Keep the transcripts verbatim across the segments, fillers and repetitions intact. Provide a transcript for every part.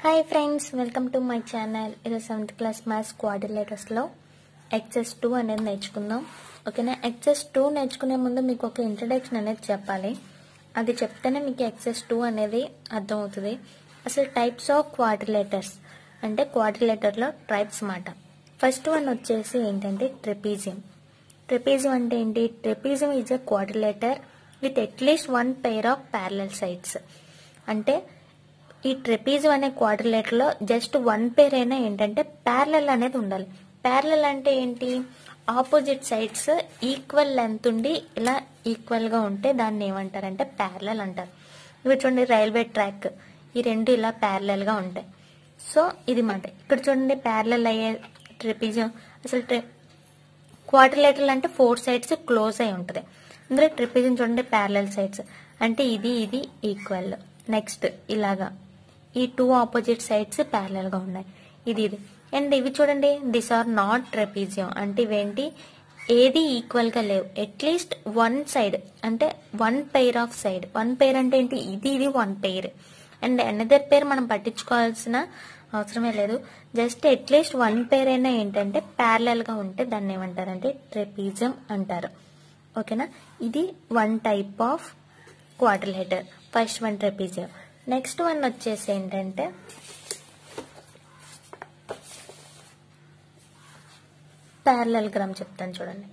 Hi friends, welcome to my channel. ఇది seventh class maths క్వాడ్రిలేటర్స్లో exercise two అనేది నేర్చుకుందాం. ఓకేనా? ఎక్సెస్ టూ నేర్చుకునే ముందు మీకు ఒక ఇంట్రడక్షన్ అనేది చెప్పాలి. అది చెప్తేనే మీకు ఎక్సెస్ టూ అనేది అర్థమవుతుంది. అసలు టైప్స్ ఆఫ్ క్వాడ్రిలేటర్స్ అంటే క్వాడ్రిలేటర్లో టైప్స్ మాట. ఫస్ట్ వన్ వచ్చేసి ఏంటంటే ట్రెపీజియం. ట్రెపీజియం అంటే ఏంటి? Trapezium is a quadrilateral with at least one pair of parallel sides. అంటే ఈ ట్రెపీజియం అనే క్వాడ్రిలేటర్ లో జస్ట్ వన్ పేర్ అయినా ఏంటంటే ప్యారలల్ అనేది ఉండాలి. ప్యారలల్ అంటే ఏంటి? ఆపోజిట్ సైడ్స్ ఈక్వల్ లెంత్ ఉండి ఇలా ఈక్వల్ గా ఉంటే దాన్ని ఏమంటారంటే ప్యారలల్ అంటారు. ఇవి చూడండి, రైల్వే ట్రాక్, ఈ రెండు ఇలా ప్యారలల్ గా ఉంటాయి. సో ఇది మాట. ఇక్కడ చూడండి, ప్యారలల్ అయ్యే ట్రెపీజియం. అసలు ట్రె క్వాడ్రిలేటర్ అంటే ఫోర్ సైడ్స్ క్లోజ్ అయి ఉంటుంది. అందులో ట్రెపీజియం చూడండి, ప్యారలల్ సైడ్స్ అంటే ఇది ఇది ఈక్వల్. నెక్స్ట్ ఇలాగా ఈ టూ ఆపోజిట్ సైడ్స్ ప్యారలల్ గా ఉన్నాయి. ఇది ఇది అండ్ ఇవి చూడండి, దిస్ ఆర్ నాట్ ట్రెపీజియం. అంటే ఇవేంటి? ఏది ఈక్వల్ గా లేవు. అట్లీస్ట్ వన్ సైడ్ అంటే one pair of side. One pair అంటే ఏంటి? ఇది ఇది one pair and another pair మనం పట్టించుకోవాల్సిన అవసరమే లేదు. జస్ట్ అట్లీస్ట్ వన్ పెయిర్ అయినా ఏంటంటే ప్యారలల్ గా ఉంటే దాన్ని ఏమంటారంటే ట్రెపీజియం అంటారు. ఓకేనా? ఇది one type of quadrilateral. First one trapezium. Next one వచ్చేసి ఏంటంటే ప్యారలల్గ్రామ్ చెప్తాను చూడండి.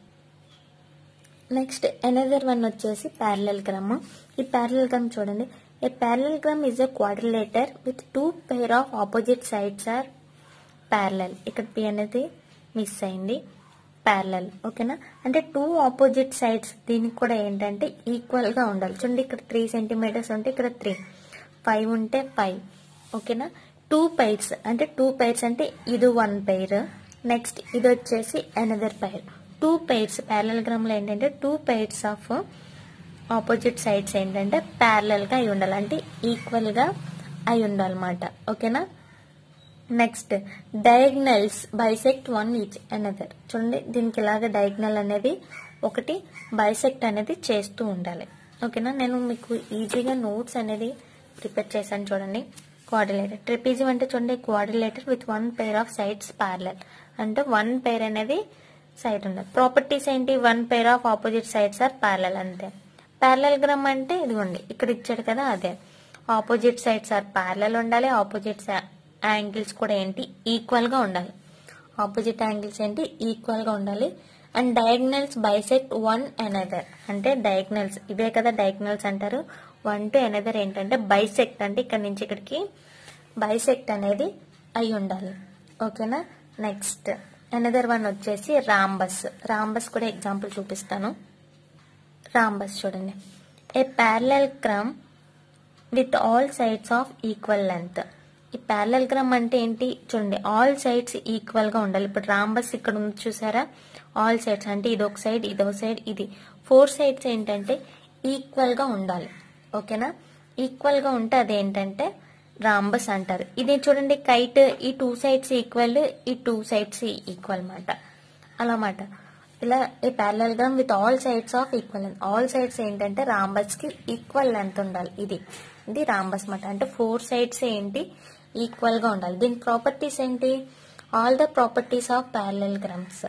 నెక్స్ట్ ఎనదర్ వన్ వచ్చేసి ప్యారలల్గ్రామ్. ఈ ప్యారలల్గ్రామ్ చూడండి, a parallelogram is a quadrilateral with two pair of opposite sides are parallel. ఇక్కడ పి అనేది మిస్ అయింది. ప్యారలల్. ఓకేనా? అంటే టూ ఆపోజిట్ సైడ్స్ దీనికి కూడా ఏంటంటే ఈక్వల్ గా ఉండాలి. చూడండి, ఇక్కడ త్రీ సెంటీమీటర్స్ ఉంటే ఇక్కడ త్రీ, ఫైవ్ ఉంటే ఫైవ్. ఓకేనా? టూ పైర్స్ అంటే టూ పైర్స్ అంటే ఇది వన్ పైర్, నెక్స్ట్ ఇది వచ్చేసి another pair. Two pairs parallelogram లో ఏంటంటే two pairs of opposite sides ఏంటంటే ప్యారలల్ గా అయి ఉండాలి, అంటే ఈక్వల్ గా అయి ఉండాలన్నమాట. ఓకేనా? Next diagonals bisect one each another. చూడండి, దీనికి ఇలాగ డయాగ్నల్ అనేది ఒకటి బైసెక్ట్ అనేది చేస్తూ ఉండాలి. ఓకేనా? నేను మీకు ఈజీగా నోట్స్ అనేది ప్రిపేర్ చేశాను చూడండి. క్వాడ్రిలేటర్ ట్రెపీజియం అంటే చూడండి, quadrilateral with one pair of sides parallel అంటే వన్ పెయిర్ అనేది సైడ్ ఉండాలి. ప్రాపర్టీస్ ఏంటి? One pair of opposite sides are parallel అంతే. ప్యారలల్గ్రామ్ అంటే ఇదిగోండి, ఇక్కడ ఇచ్చాడు కదా, అదే ఆపోజిట్ సైడ్స్ ఆర్ ప్యారలల్ ఉండాలి. ఆపోజిట్ యాంగిల్స్ కూడా ఏంటి? ఈక్వల్ గా ఉండాలి. ఆపోజిట్ యాంగిల్స్ ఏంటి? ఈక్వల్ గా ఉండాలి. And diagonals bisect one another అంటే డయాగ్నల్స్ ఇవే కదా డయాగ్నల్స్ అంటారు. వన్ టు అనదర్ ఏంటంటే బైసెక్ట్ అంటే ఇక్కడ నుంచి ఇక్కడికి బైసెక్ట్ అనేది అయి ఉండాలి. ఓకేనా? నెక్స్ట్ అనదర్ వన్ వచ్చేసి రాంబస్. రాంబస్ కూడా ఎగ్జాంపుల్ చూపిస్తాను. రాంబస్ చూడండి, a parallelogram with all sides of equal length. ఈ ప్యారలల్గ్రామ్ అంటే ఏంటి? చూడండి, ఆల్ సైడ్స్ ఈక్వల్ గా ఉండాలి. ఇప్పుడు రాంబస్ ఇక్కడ ఉంది చూసారా, ఆల్ సైడ్స్ అంటే ఇది ఒక సైడ్, ఇదొక సైడ్, ఇది ఫోర్ సైడ్స్ ఏంటంటే ఈక్వల్ గా ఉండాలి. ఓకేనా? ఈక్వల్ గా ఉంటే అదేంటంటే రాంబస్ అంటారు. ఇది చూడండి, కైట్, ఈ టూ సైడ్స్ ఈక్వల్, ఈ టూ సైడ్స్ ఈక్వల్ మాట, అలా మాట. ఇలా ఈ parallelogram with all sides of equal length. All sides ఏంటంటే రాంబస్ కి ఈక్వల్ లెంత్ ఉండాలి. ఇది ఇది రాంబస్ మాట. అంటే ఫోర్ సైడ్స్ ఏంటి? ఈక్వల్ గా ఉండాలి. దీని ప్రాపర్టీస్ ఏంటి? All the properties of parallelograms.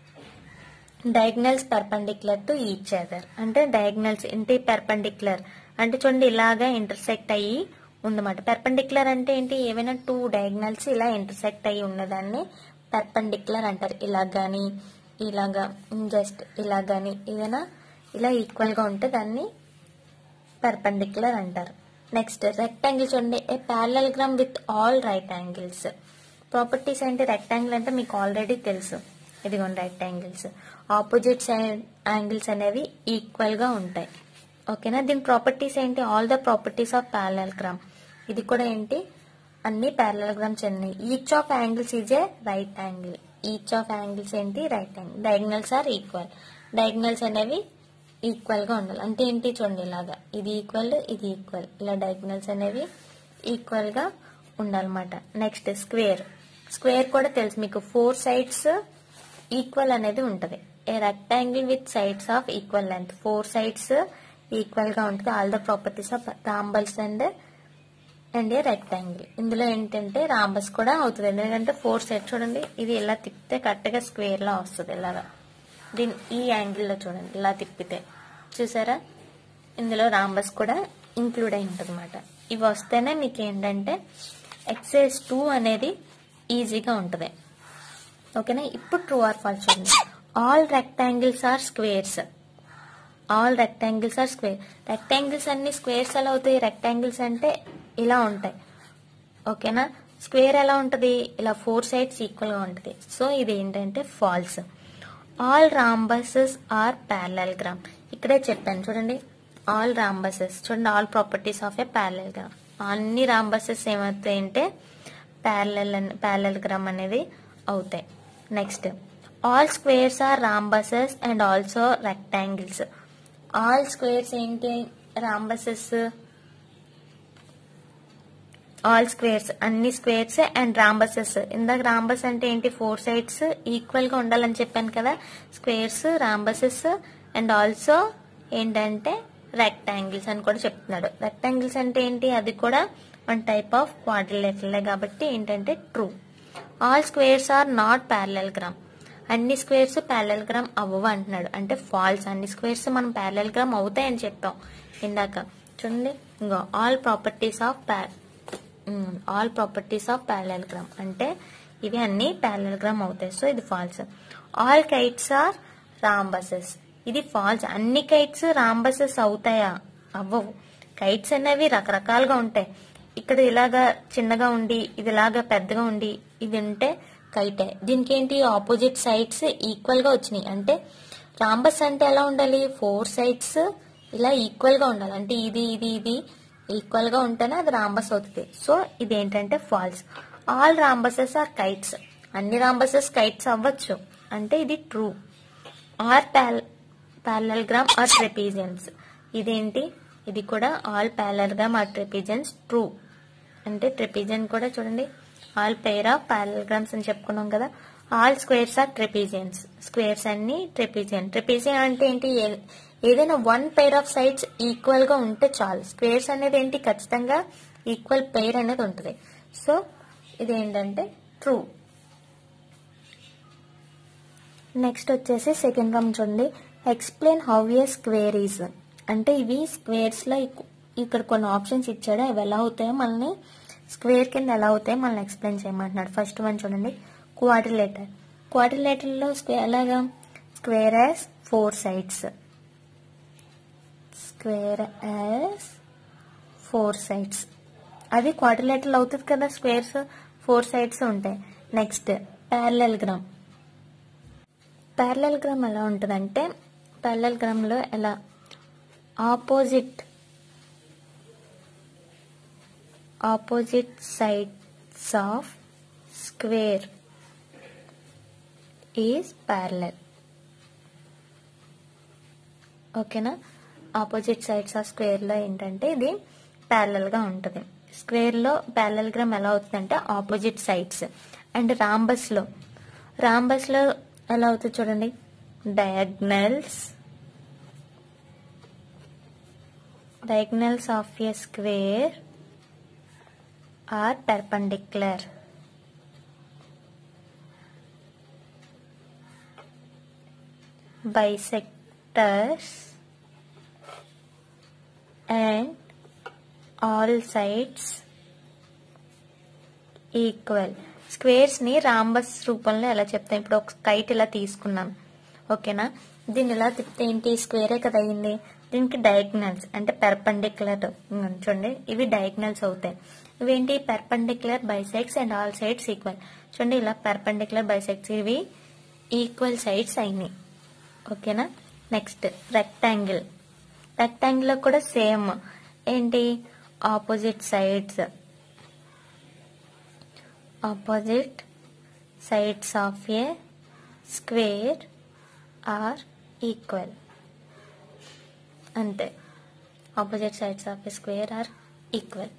Diagonals perpendicular to each other అంటే డయాగ్నల్స్ ఏంటి? పర్పెండిక్యులర్ అంటే చూడండి, ఇలాగా ఇంటర్సెక్ట్ అయ్యి ఉందన్నమాట. పర్పెండిక్యులర్ అంటే ఏంటి? ఏవైనా టూ డయాగ్నల్స్ ఇలా ఇంటర్సెక్ట్ అయ్యి ఉన్నదాన్ని పర్పెండిక్యులర్ అంటారు. ఇలా గాని ఇలాగా జస్ట్ ఇలా గాని ఏదైనా ఇలా ఈక్వల్ గా ఉంటే దాన్ని పర్పెండిక్యులర్ అంటారు. నెక్స్ట్ రెక్టాంగిల్ చూడండి, a parallelogram with all right angles. Properties ఏంటి? రెక్టాంగిల్ అంటే మీకు ఆల్రెడీ తెలుసు, ఇదిగోండి రెక్టాంగిల్స్. ఆపోజిట్ సైడ్ యాంగిల్స్ అనేవి ఈక్వల్ గా ఉంటాయి. ఓకేనా? దీని ప్రాపర్టీస్ ఏంటి? All the properties of parallelogram. ఇది కూడా ఏంటి? అన్ని ప్యారలల్గ్రామ్స్ అన్ని. Each of angles is a right angle. Each of angles ఏంటి? Right angle. Diagonals are equal. Diagonals అనేవి ఈక్వల్ గా ఉండాలి. అంటే ఏంటి? చూడండి, ఇలాగా ఇది ఈక్వల్, ఇది ఈక్వల్, ఇలా డయాగ్నల్స్ అనేవి ఈక్వల్ గా ఉండాలన్నమాట. Next square. స్క్వేర్ కూడా తెలుసు మీకు, ఫోర్ సైడ్స్ ఈక్వల్ అనేది ఉంటది. A rectangle with sides of equal length. Four sides equal గా ఉంటుంది. All the properties of rhombus and and a rectangle. ఇందులో ఏంటంటే రాంబస్ కూడా అవుతుంది, ఎందుకంటే ఫోర్ సైడ్ చూడండి, ఇది ఇలా తిప్పితే కరెక్ట్గా స్క్వేర్ లా వస్తుంది. ఇలాగా దీని ఈ యాంగిల్లో చూడండి, ఇలా తిప్పితే చూసారా, ఇందులో రాంబస్ కూడా ఇంక్లూడ్ అయి ఉంటుంది అనమాట. ఇవి వస్తేనే మీకు ఏంటంటే ఎక్సైజ్ టూ అనేది ఈజీగా ఉంటుంది. ఓకేనా. ఇప్పుడు ట్రూ ఆర్ ఫాల్స్ చూడండి. All rectangles are squares. All rectangles are square. Rectangles అన్ని స్క్వేర్స్ ఎలా అవుతాయి? రెక్టాంగిల్స్ అంటే ఇలా ఉంటాయి. ఓకేనా. స్క్వేర్ ఎలా ఉంటుంది? ఇలా ఫోర్ సైడ్స్ ఈక్వల్ గా ఉంటుంది. సో ఇది ఏంటంటే false. All rhombuses are parallelogram. ఇక్కడే చెప్పాను చూడండి, ఆల్ రాంబసెస్ చూడండి, all properties of a parallelogram. అన్ని రాంబసెస్ ఏమవుతాయి అంటే ప్యారలెల్ ప్యారలెలోగ్రామ్ అనేది అవుతాయి. Next all squares are rhombuses and also rectangles. All squares ఏంటి? రాంబసెస్. ఆల్ స్క్వేర్స్ అన్ని స్క్వేర్స్ అండ్ రాంబసెస్. ఇందాక రాంబస్ అంటే ఏంటి? ఫోర్ సైడ్స్ ఈక్వల్ గా ఉండాలని చెప్పాను కదా. స్క్వేర్స్, రాంబసెస్ అండ్ ఆల్సో ఏంటంటే రెక్టాంగిల్స్ అని కూడా చెప్తున్నాడు. రెక్టాంగిల్స్ అంటే ఏంటి? అది కూడా వన్ టైప్ ఆఫ్ క్వాడ్రిలేటరల్ కాబట్టి ఏంటంటే true. All squares are not parallelogram. అన్ని స్క్వేర్స్ ప్యారలెలోగ్రామ్ అవ్వవు అంటున్నాడు, అంటే ఫాల్స్. అన్ని స్క్వేర్స్ మనం ప్యారలెలోగ్రామ్ అవుతాయని చెప్పాం ఇందాక. చూడండి, ఇంకో all properties of all properties of parallelogram అంటే ఇవి అన్ని ప్యారలెలోగ్రామ్ అవుతాయి. సో ఇది false. All kites are rhombuses. ఇది ఫాల్స్. అన్ని కైట్స్ రాంబసెస్ అవుతాయా? అవ్వవు. కైట్స్ అనేవి రకరకాలుగా ఉంటాయి. ఇక్కడ ఇలాగా చిన్నగా ఉండి ఇది ఇలాగా పెద్దగా ఉండి ఇది ఉంటే కైటే. దీనికి ఏంటి? ఆపోజిట్ సైడ్స్ ఈక్వల్ గా వచ్చినాయి. అంటే రాంబస్ అంటే ఎలా ఉండాలి? ఫోర్ సైడ్స్ ఇలా ఈక్వల్ గా ఉండాలి. అంటే ఇది ఇది ఇది ఈక్వల్ గా ఉంటేనే అది రాంబస్ అవుతుంది. సో ఇదేంటంటే false. All rhombuses are kites. అన్ని రాంబసెస్ కైట్స్ అవ్వచ్చు, అంటే ఇది true. Are parallelogram are trapeziums. ఇదేంటి? ఇది కూడా all parallelogram are trapeziums true. అంటే ట్రెపీజియన్ కూడా చూడండి, ఆల్ పెయిర్ ఆఫ్ ప్యారలెలోగ్రామ్స్ అని చెప్పుకున్నాం కదా. All squares are trapeziums. Squares అన్ని ట్రెపీజియన్. ట్రెపీజియన్ అంటే ఏంటి? ఏదైనా one pair of sides equal గా ఉంటే చాలు. స్క్వేర్స్ అనేది ఏంటి? ఖచ్చితంగా ఈక్వల్ పెయిర్ అనేది ఉంటుంది. సో ఇదేంటంటే ట్రూ. నెక్స్ట్ వచ్చేసి సెకండ్ వన్ చూడండి. Explain how a square is. అంటే ఇవి స్క్వేర్స్ లో ఇక్కడ కొన్ని ఆప్షన్స్ ఇచ్చాడు, అవి ఎలా అవుతాయో మనల్ని స్క్వేర్ కింద ఎలా అవుతాయో మనల్ని ఎక్స్ప్లెయిన్ చేయమంటున్నాడు. ఫస్ట్ వన్ చూడండి, క్వాడ్రిలేటర్. క్వాడ్రిలేటర్ లో స్క్వేర్ ఎలాగా? Square as four sides. Square as four sides. అది క్వాడ్రిలేటర్ అవుతుంది కదా. స్క్వేర్స్ ఫోర్ సైడ్స్ ఉంటాయి. Next parallelogram. ప్యారలెలోగ్రామ్ ఎలా ఉంటుందంటే, ప్యారలెలోగ్రామ్ లో ఎలా opposite opposite sides of square is parallel. ఓకేనా. ఆపోజిట్ సైడ్స్ ఆఫ్ స్క్వేర్ లో ఏంటంటే ఇది ప్యారలెల్ గా ఉంటుంది. స్క్వేర్ లో ప్యారలెలోగ్రామ్ ఎలా అవుతుందంటే ఆపోజిట్ సైడ్స్. అండ్ రాంబస్ లో రాంబస్ లో ఎలా అవుతుంది చూడండి, diagonals diagonals of a square are perpendicular. Bisectors and all sides equal. Squares ని రాంబస్ రూపంలో ఎలా చెప్తాం? ఇప్పుడు ఒక కైట్ ఇలా తీసుకున్నాం, ఓకేనా. దీన్ని ఇలా తిప్పితే ఏంటి? స్క్వేరే కదా అయింది. దీనికి డయాగ్నల్స్ అంటే పెర్పెండిక్యులర్ చూడండి, ఇవి డయాగ్నల్స్ అవుతాయి. ఇవేంటి? Perpendicular, bisects and all sides equal. చూడండి, ఇలా పెర్పెండిక్యులర్, బైసెక్ట్స్ ఇవి ఈక్వల్ సైడ్స్ అయినాయి. ఓకేనా. Next rectangle. రెక్టాంగిల్ లో కూడా సేమ్ ఏంటి? Opposite sides opposite sides of a square are equal. అంతే, opposite sides of a square are equal.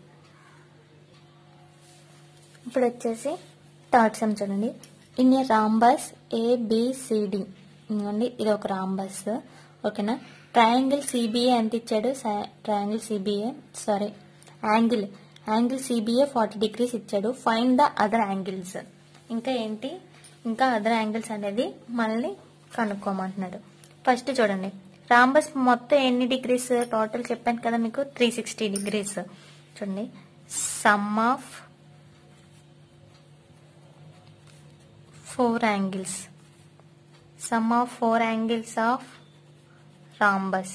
ఇప్పుడు వచ్చేసి థర్డ్ సమ్ చూడండి. In a rhombus ABCD. ఇదిగోండి, ఇది ఒక రాంబస్, ఓకేనా. ట్రయాంగిల్ సిబిఏ ఎంత ఇచ్చాడు? Triangle CBA sorry angle angle CBA forty degrees ఇచ్చాడు. Find the other angles. ఇంకా ఏంటి, ఇంకా అదర్ యాంగిల్స్ అనేది మళ్ళీ కనుక్కోమంటున్నాడు. ఫస్ట్ చూడండి, రాంబస్ మొత్తం ఎన్ని డిగ్రీస్ టోటల్ చెప్పాను కదా మీకు, త్రీ సిక్స్టీ డిగ్రీస్. చూడండి, sum of four angles, sum of four angles of rhombus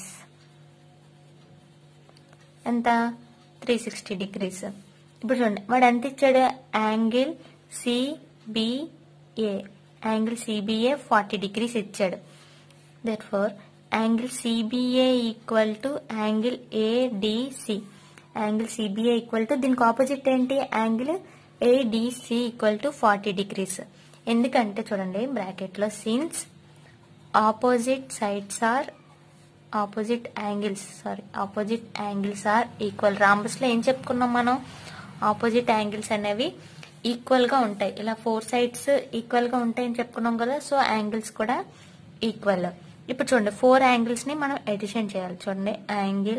ఎంత, త్రీ సిక్స్టీ డిగ్రీస్. ఇప్పుడు చూడండి, వాడు ఎంత ఇచ్చాడు, angle CBA, angle CBA forty degrees ఇచ్చాడు. Therefore angle CBA equal to angle ADC. Angle CBA equal to, దీనికి opposite ఏంటి, angle ADC equal to forty degrees. ఎందుకంటే చూడండి బ్రాకెట్ లో, since opposite sides are opposite angles sorry opposite angles are equal. Rhombus లో ఏం చెప్పుకున్నాం మనం, opposite angles అనేవి ఈక్వల్ గా ఉంటాయి. ఇలా ఫోర్ సైడ్స్ ఈక్వల్ గా ఉంటాయని చెప్పుకున్నాం కదా, సో యాంగిల్స్ కూడా ఈక్వల్. ఇప్పుడు చూడండి, ఫోర్ యాంగిల్స్ ని మనం ఎడిషన్ చేయాలి. చూడండి, angle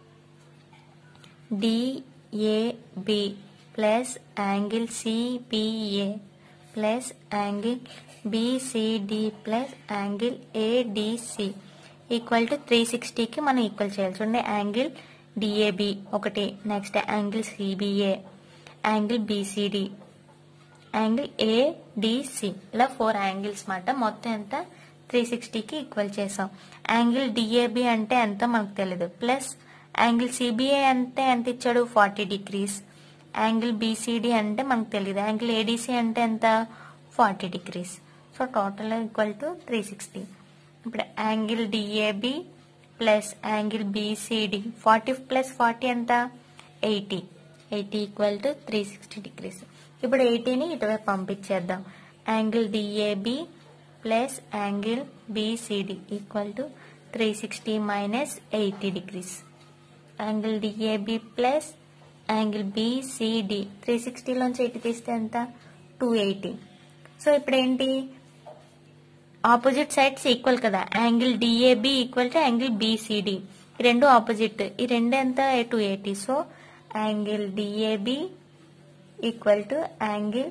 DAB plus angle CBA plus angle BCD plus angle ADC equal to three సిక్స్టీకి మనం ఈక్వల్ చేయాలి. చూడండి, యాంగిల్ డిఏబి ఒకటి, next angle CBA, angle BCD, angle ADC, ఇలా ఫోర్ యాంగిల్స్ మాట. మొత్తం ఎంత, త్రీ సిక్స్టీకి ఈక్వల్ చేసాం. యాంగిల్ డిఏబి అంటే ఎంతో మనకు తెలియదు, ప్లస్ యాంగిల్ సిబిఏ అంటే ఎంత ఇచ్చాడు, ఫార్టీ డిగ్రీస్. యాంగిల్ బిసిడి అంటే మనకు తెలియదు, యాంగిల్ ఏడిసి అంటే ఎంత, forty degrees. So total equal to three sixty. ఇప్పుడు angle DAB plus angle BCD, forty plus forty ఎంత, eighty. Eighty equal to three sixty degrees. ఇప్పుడు ఎయిటీని ఇటువైపు పంపించేద్దాం. Angle DAB plus angle BCD equal to three sixty minus eighty degrees. Angle DAB plus angle BCD, three సిక్స్టీలోంచి eighty తీస్తే ఎంత, two eighty. So ఇప్పుడు ఏంటి, ఆపోజిట్ సైడ్స్ ఈక్వల్ కదా, angle DAB equal to angle BCD, ఈ రెండు opposite, ఈ రెండు ఎంత, two eighty. So angle DAB equal to angle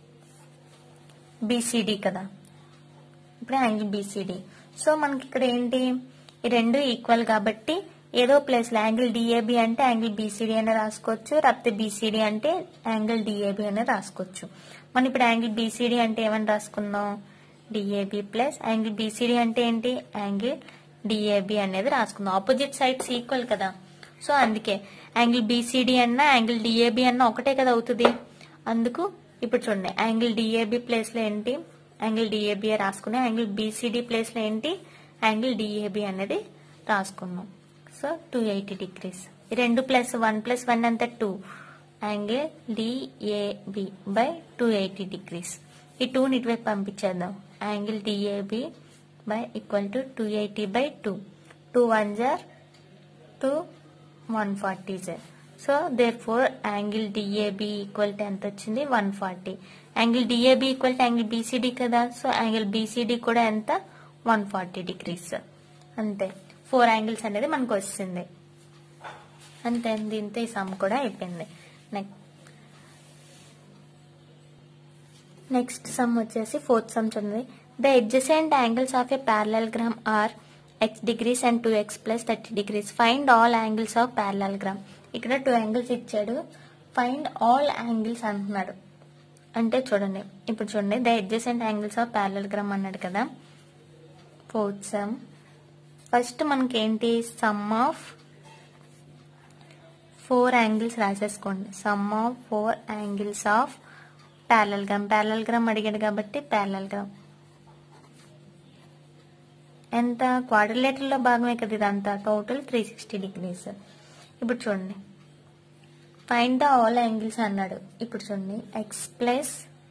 BCD కదా, ఇప్పుడు యాంగిల్ బిసిడి. సో మనకి ఇక్కడ ఏంటి, ఈ రెండు ఈక్వల్ కాబట్టి ఏదో ప్లేస్ లో యాంగిల్ డిఏబి అంటే యాంగిల్ బిసిడి అని రాసుకోవచ్చు, లేకపోతే బిసిడి అంటే యాంగిల్ డిఏబి అని రాసుకోవచ్చు. మనం ఇప్పుడు యాంగిల్ బిసిడి అంటే ఏమని రాసుకుందాం, డిఏబి ప్లస్ యాంగిల్ బిసిడి అంటే ఏంటి, యాంగిల్ డిఏబి అనేది రాసుకుందాం. ఆపోజిట్ సైడ్స్ ఈక్వల్ కదా, సో అందుకే యాంగిల్ బిసిడి అన్నా యాంగిల్ డిఏబి అన్నా ఒకటే కదా అవుతుంది. అందుకు ఇప్పుడు చూడండి, యాంగిల్ డిఏబి ప్లేస్ లో ఏంటి, యాంగిల్ డిఏబి రాసుకున్నాం, యాంగిల్ బిసిడి ప్లేస్ లో ఏంటి, యాంగిల్ డిఏబి అనేది రాసుకున్నాం. So two eighty degrees. ఈ రెండు ప్లస్ వన్ ప్లస్ వన్ అంతా two, angle DAB by two eighty degrees. ఈ టూని ఇటువైపు పంపించేద్దాం. Angle DAB by equal to two eighty by two, two one జార్ టూ, వన్ ఫార్టీ జార్. So therefore angle DAB equal to ఎంత వచ్చింది, one forty. Angle DAB equal to angle BCD కదా, so angle BCD కూడా ఎంత, one forty degrees. అంతే, four angles అనేది మనకు వస్తుంది. అంతే, దీంతో ఈ సమ్ కూడా అయిపోయింది. నెక్స్ట్ నెక్స్ట్ సమ్ వచ్చేసి ఫోర్త్ సమ్ చూడండి. The adjacent angles of a parallelogram are x degrees and two x plus thirty degrees. Find all angles of parallelogram. ఇక్కడ టూ యాంగిల్స్ ఇచ్చాడు, ఫైండ్ ఆల్ యాంగిల్స్ అంటున్నాడు. అంటే చూడండి, ఇప్పుడు చూడండి, the adjacent angles of parallelogram అన్నాడు కదా. ఫోర్త్ సమ్ ఫస్ట్ మనకి ఏంటి, సమ్ ఆఫ్ ఫోర్ యాంగిల్స్ రాసేసుకోండి. Sum of four angles of parallelogram. Parallelogram అడిగాడు కాబట్టి ప్యారలెలోగ్రామ్ ఎంత, క్వాడ్రిలేటరల్ లో భాగమే కదా ఇదంతా, టోటల్ త్రీ సిక్స్టీ డిగ్రీస్. ఇప్పుడు చూడండి, ఫైండ్ ద ఆల్ యాంగిల్స్ అన్నాడు. ఇప్పుడు చూడండి, ఎక్స్ ప్లస్,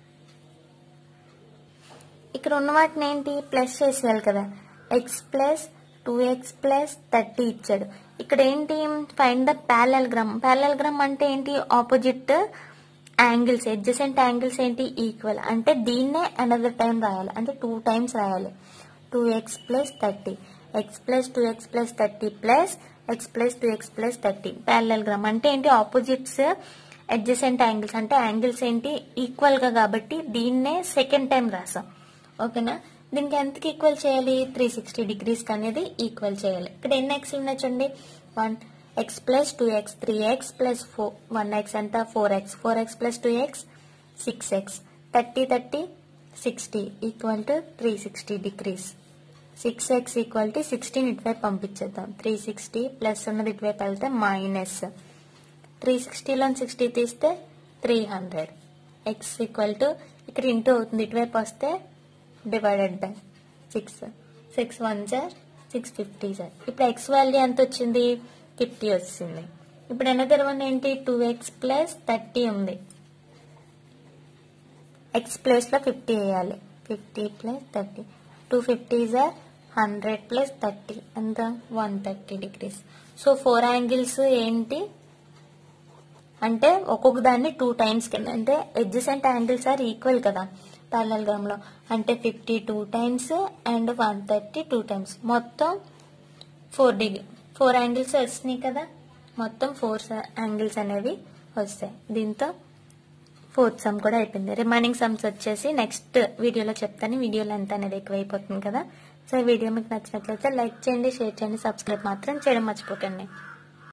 ఇక్కడ ఉన్న వాటిని ఏంటి ప్లస్ చేసేయాలి కదా, x plus two x plus thirty ఇచ్చాడు. ఇక్కడ ఏంటి, ఫైండ్ ద ప్యారలెలోగ్రామ్. ప్యారలెలోగ్రామ్ అంటే ఏంటి, ఆపోజిట్ యాంగిల్స్, ఎడ్జసెంట్ యాంగిల్స్ ఏంటి, ఈక్వల్. అంటే దీన్నే అనదర్ టైం రాయాలి, అంటే టూ టైమ్స్ రాయాలి. Two x plus thirty, x plus two x plus thirty plus x plus two x plus thirty. Parallelogram అంటే ఏంటి, ఆపోజిట్స్ అడ్జసెంట్ యాంగిల్స్ అంటే యాంగిల్స్ ఏంటి ఈక్వల్ గా కాబట్టి దీన్నే సెకండ్ టైం రాసాం. ఓకేనా, దీనికి ఎంతకి ఈక్వల్ చేయాలి, త్రీ సిక్స్టీ డిగ్రీస్ అనేది ఈక్వల్ చేయాలి. ఇక్కడ ఎన్ని ఎక్స్ ఉన్నాయి చూడండి, one x plus two x three x plus four one x అంతా four x four x plus two x six x thirty thirty sixty equal to three sixty degrees. Six x equal to sixteen ఇటువైపు పంపించేద్దాం. Three sixty plus ఉన్నది ఇటువైపు వెళ్తే minus three సిక్స్టీలో sixty తీస్తే three hundred. X equal to ఇక్కడ into అవుతుంది, ఇటువైపు వస్తే divided by six six one సార్ సిక్స్ ఫిఫ్టీ సార్. ఇప్పుడు ఎక్స్ వాల్యూ ఎంత వచ్చింది, ఫిఫ్టీ వచ్చింది. ఇప్పుడు ఎనదర్ వన్ ఏంటి, టూ ఎక్స్ ప్లస్ థర్టీ ఉంది. ఎక్స్ ప్లేస్ లో ఫిఫ్టీ వేయాలి. Fifty plus thirty two fifty సార్ హండ్రెడ్ ప్లస్ థర్టీ ఎంత one thirty degrees. So four angles ఏంటి అంటే ఒక్కొక్క దాన్ని టూ టైమ్స్ కింద అంటే అడ్జసెంట్ యాంగిల్స్ ఆర్ ఈక్వల్ కదా ప్యారలెలోగ్రామ్ లో, అంటే fifty two times and one thirty two times మొత్తం ఫోర్ డిగ్రీ ఫోర్ యాంగిల్స్ వచ్చినాయి కదా, మొత్తం ఫోర్ యాంగిల్స్ అనేవి వస్తాయి. దీంతో ఫోర్త్ సమ్ కూడా అయిపోయింది. రిమైనింగ్ సమ్స్ వచ్చేసి నెక్స్ట్ వీడియోలో చెప్తాను. వీడియో లెంత్ అనేది ఎక్కువైపోతుంది కదా. సో ఈ వీడియో మీకు నచ్చినట్లయితే లైక్ చేయండి, షేర్ చేయండి, సబ్స్క్రైబ్ మాత్రం చేయడం మర్చిపోకండి.